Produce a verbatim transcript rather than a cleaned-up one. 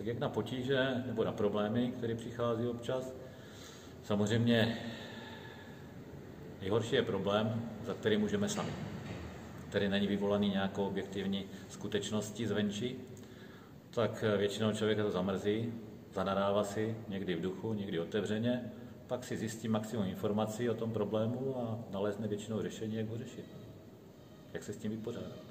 jak na potíže nebo na problémy, které přichází občas. Samozřejmě nejhorší je problém, za který můžeme sami, který není vyvolaný nějakou objektivní skutečností zvenčí, tak většinou člověka to zamrzí, zanadává si, někdy v duchu, někdy otevřeně, pak si zjistí maximum informací o tom problému a nalezne většinou řešení, jak ho řešit, jak se s tím vypořádat.